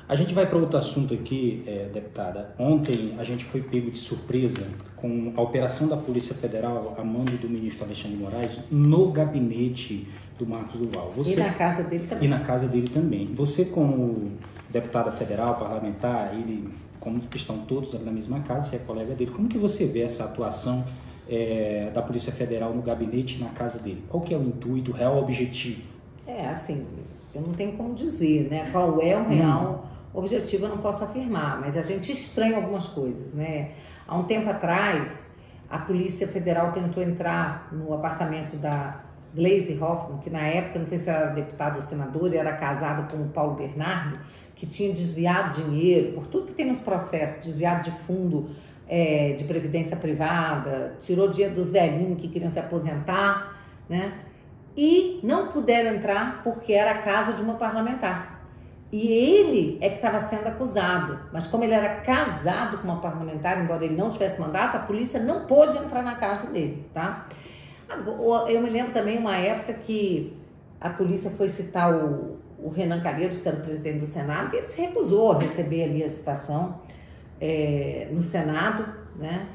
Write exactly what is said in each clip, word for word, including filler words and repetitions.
A gente vai para outro assunto aqui, é, deputada. Ontem a gente foi pego de surpresa com a operação da Polícia Federal, a mando do ministro Alexandre de Moraes, no gabinete do Marcos Duval. Você... E na casa dele também. E na casa dele também. Você, como deputada federal, parlamentar, ele, como estão todos na mesma casa, você é colega dele, como que você vê essa atuação é, da Polícia Federal no gabinete e na casa dele? Qual que é o intuito, o real objetivo? É, assim, eu não tenho como dizer, né, qual é o real hum. objetivo, eu não posso afirmar, mas a gente estranha algumas coisas, né? Há um tempo atrás, a Polícia Federal tentou entrar no apartamento da Gleisi Hoffmann, que na época, não sei se era deputada ou senadora, era casada com o Paulo Bernardo, que tinha desviado dinheiro, por tudo que tem nos processos, desviado de fundo é, de previdência privada, tirou dinheiro dos velhinhos que queriam se aposentar, né? E não puderam entrar porque era a casa de uma parlamentar. E ele é que estava sendo acusado, mas como ele era casado com uma parlamentar, embora ele não tivesse mandato, a polícia não pôde entrar na casa dele, tá? Eu me lembro também uma época que a polícia foi citar o, o Renan Calheiros, que era o presidente do Senado, e ele se recusou a receber ali a citação é, no Senado, né?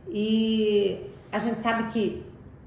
E a gente sabe que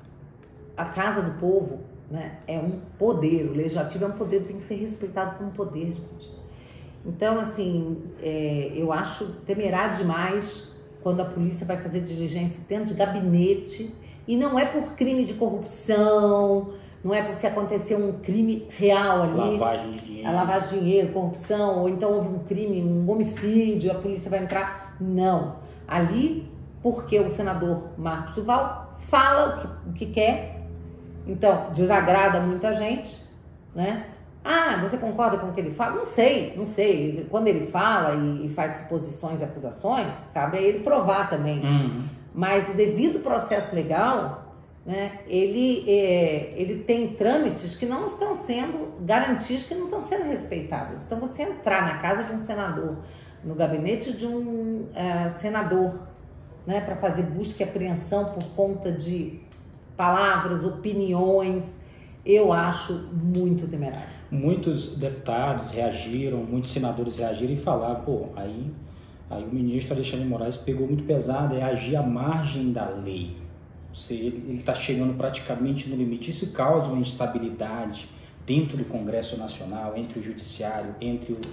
a Casa do Povo, né, é um poder, o legislativo é um poder, tem que ser respeitado como poder, gente. Então, assim, é, eu acho temerário demais quando a polícia vai fazer diligência dentro de gabinete, e não é por crime de corrupção, não é porque aconteceu um crime real ali. Lavagem de dinheiro. A lavagem de dinheiro, corrupção, ou então houve um crime, um homicídio, a polícia vai entrar. Não. Ali, porque o senador Marcos Duval fala o que, o que quer. Então, desagrada muita gente, né? Ah, você concorda com o que ele fala? Não sei, não sei. Quando ele fala e, e faz suposições e acusações, cabe a ele provar também. Uhum. Mas o devido processo legal, né, ele, é, ele tem trâmites que não estão sendo, garantias que não estão sendo respeitadas. Então, você entrar na casa de um senador, no gabinete de um uh, senador, né, para fazer busca e apreensão por conta de palavras, opiniões, eu acho muito temerário. Muitos deputados reagiram, muitos senadores reagiram e falaram, pô, aí, aí o ministro Alexandre de Moraes pegou muito pesado, é agir à margem da lei. Ou seja, ele está chegando praticamente no limite. Isso causa uma instabilidade dentro do Congresso Nacional, entre o Judiciário, entre o,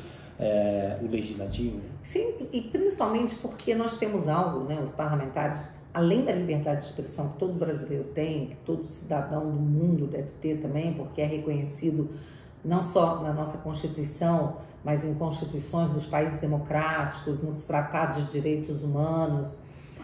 é, o Legislativo. Sim, e principalmente porque nós temos algo, né, os parlamentares, além da liberdade de expressão que todo brasileiro tem, que todo cidadão do mundo deve ter também, porque é reconhecido não só na nossa Constituição, mas em constituições dos países democráticos, nos tratados de direitos humanos.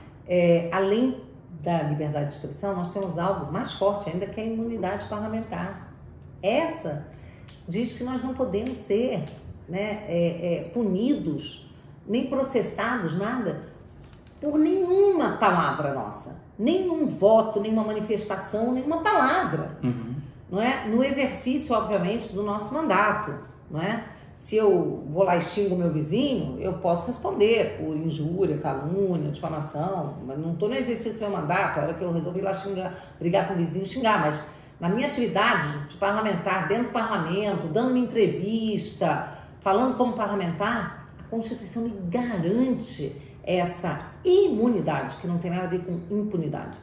É, além da liberdade de expressão, nós temos algo mais forte ainda, que é a imunidade parlamentar. Essa diz que nós não podemos ser, né, é, é, punidos, nem processados, nada, por nenhuma palavra nossa, nenhum voto, nenhuma manifestação, nenhuma palavra, uhum. não é? No exercício, obviamente, do nosso mandato, não é? Se eu vou lá e xingo meu vizinho, eu posso responder por injúria, calúnia, difamação, mas não estou no exercício do meu mandato, a hora que eu resolvi lá xingar, brigar com o vizinho, xingar, mas na minha atividade de parlamentar, dentro do parlamento, dando uma entrevista, falando como parlamentar, a Constituição me garante essa imunidade, que não tem nada a ver com impunidade.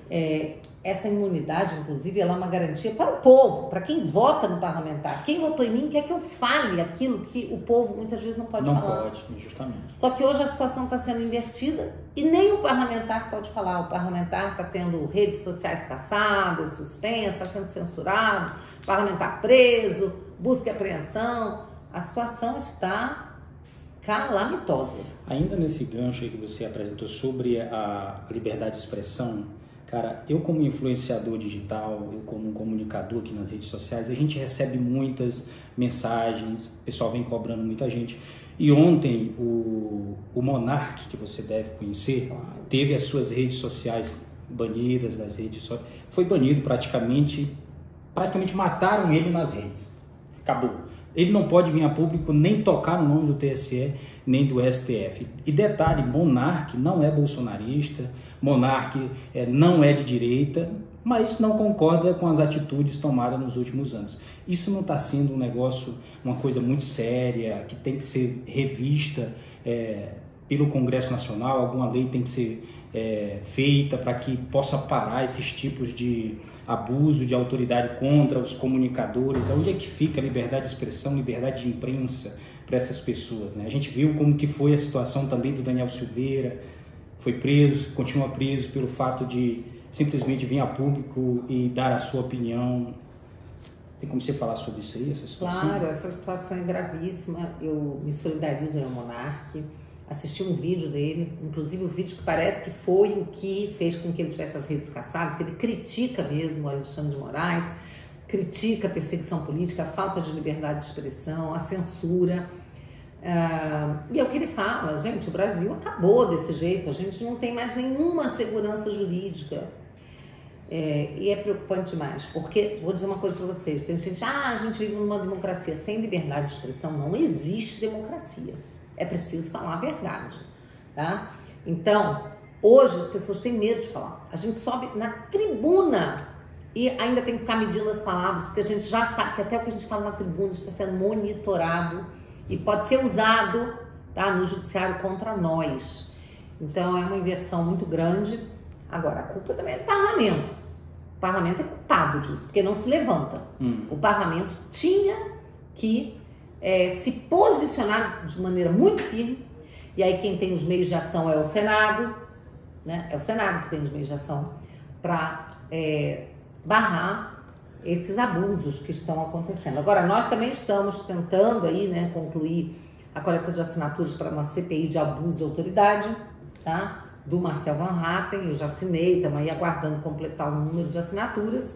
É, essa imunidade, inclusive, ela é uma garantia para o povo, para quem vota no parlamentar. Quem votou em mim quer que eu fale aquilo que o povo muitas vezes não pode não falar. Não pode, justamente. Só que hoje a situação está sendo invertida e nem o parlamentar pode falar. O parlamentar está tendo redes sociais caçadas, suspensas, está sendo censurado, parlamentar preso, busca e apreensão. A situação está calamitosa. Ainda nesse gancho aí que você apresentou sobre a liberdade de expressão, cara, eu como influenciador digital, eu como comunicador aqui nas redes sociais, a gente recebe muitas mensagens, o pessoal vem cobrando muita gente. E ontem o, o Monark, que você deve conhecer, teve as suas redes sociais banidas, das redes sociais, foi banido praticamente, praticamente mataram ele nas redes. Acabou. Ele não pode vir a público nem tocar no nome do T S E, nem do S T F. E detalhe, Monark não é bolsonarista, Monark é, não é de direita, mas não concorda com as atitudes tomadas nos últimos anos. Isso não está sendo um negócio, uma coisa muito séria, que tem que ser revista é, pelo Congresso Nacional, alguma lei tem que ser é, feita para que possa parar esses tipos de abuso de autoridade contra os comunicadores. Onde é que fica a liberdade de expressão, liberdade de imprensa para essas pessoas, né? A gente viu como que foi a situação também do Daniel Silveira, foi preso, continua preso pelo fato de simplesmente vir a público e dar a sua opinião. Tem como você falar sobre isso aí, essa situação? Claro, essa situação é gravíssima. Eu me solidarizo ao Monark. Assisti um vídeo dele, inclusive o vídeo que parece que foi o que fez com que ele tivesse as redes cassadas, que ele critica mesmo o Alexandre de Moraes, critica a perseguição política, a falta de liberdade de expressão, a censura. Uh, e é o que ele fala, gente, o Brasil acabou desse jeito, a gente não tem mais nenhuma segurança jurídica. É, e é preocupante demais, porque, vou dizer uma coisa para vocês, tem gente, ah, a gente vive numa democracia. Sem liberdade de expressão não existe democracia. É preciso falar a verdade, tá? Então, hoje as pessoas têm medo de falar. A gente sobe na tribuna e ainda tem que ficar medindo as palavras, porque a gente já sabe que até o que a gente fala na tribuna está sendo monitorado e pode ser usado, tá, no judiciário contra nós. Então, é uma inversão muito grande. Agora, a culpa também é do parlamento. O parlamento é culpado disso, porque não se levanta. Hum. O parlamento tinha que é, se posicionar de maneira muito firme, e aí quem tem os meios de ação é o Senado, né? É o Senado que tem os meios de ação para é, barrar esses abusos que estão acontecendo. Agora, nós também estamos tentando aí, né, concluir a coleta de assinaturas para uma C P I de abuso de autoridade, tá? Do Marcel Van Hatten, eu já assinei, estamos aí aguardando completar o número de assinaturas.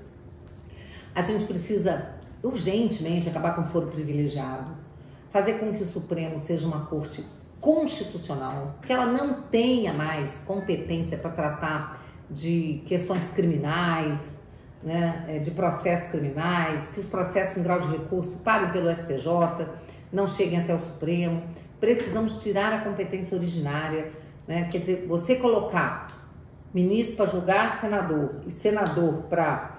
A gente precisa urgentemente acabar com o foro privilegiado, fazer com que o Supremo seja uma corte constitucional, que ela não tenha mais competência para tratar de questões criminais, né, de processos criminais, que os processos em grau de recurso parem pelo S T J, não cheguem até o Supremo. Precisamos tirar a competência originária, né? Quer dizer, você colocar ministro para julgar senador e senador para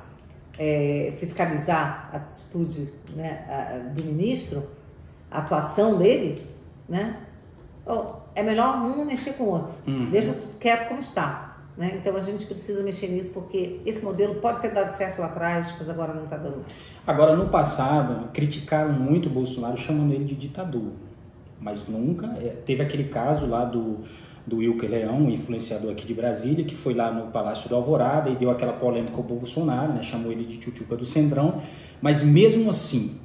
é, fiscalizar a atitude, né, a, do ministro, a atuação dele, né? Oh, é melhor um não mexer com o outro, uhum. Deixa tudo quieto como está, né? Então a gente precisa mexer nisso, porque esse modelo pode ter dado certo lá atrás, mas agora não está dando. Agora, no passado, criticaram muito o Bolsonaro chamando ele de ditador, mas nunca, é, teve aquele caso lá do do Wilker Leão, um influenciador aqui de Brasília, que foi lá no Palácio do Alvorada e deu aquela polêmica ao Bolsonaro, né? Chamou ele de tchutchuca do Centrão, mas mesmo assim,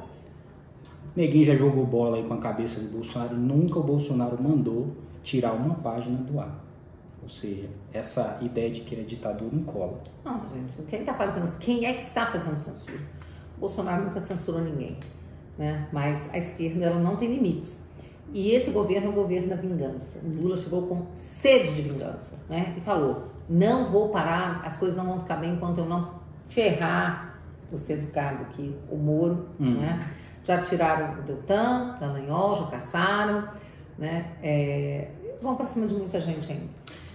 Neguinho já jogou bola aí com a cabeça do Bolsonaro, nunca o Bolsonaro mandou tirar uma página do ar. Ou seja, essa ideia de que ele é ditador não cola. Não, gente, quem tá fazendo, quem é que está fazendo censura? O Bolsonaro nunca censurou ninguém, né? Mas a esquerda, ela não tem limites. E esse governo é o governo da vingança. O Lula chegou com sede de vingança, né? E falou, não vou parar, as coisas não vão ficar bem enquanto eu não ferrar, vou ser educado aqui, o Moro, hum. né? Já tiraram o Deltan, o Dallagnol, já caçaram, né? É, vão para cima de muita gente ainda.